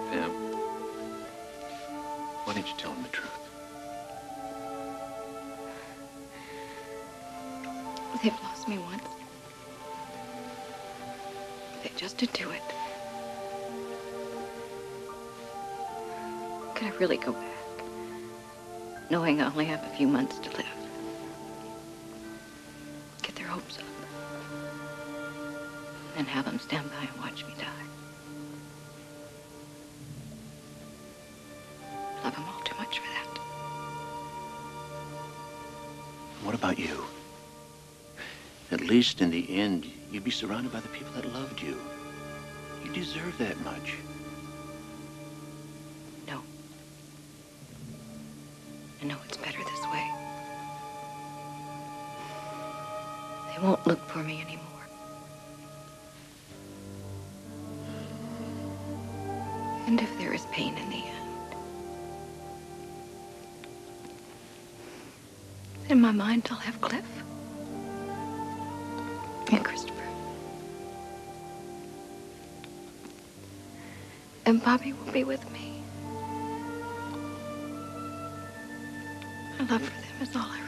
Pam, why didn't you tell him the truth? They've lost me once. They just did do it. Could I really go back, knowing I only have a few months to live? Get their hopes up. And have them stand by and watch me die. Love them all too much for that. What about you? At least in the end, you'd be surrounded by the people that loved you. You deserve that much. No. I know it's better this way. They won't look for me anymore. And if there is pain in the end, in my mind I'll have Cliff and Christopher. And Bobby will be with me. My love for them is all I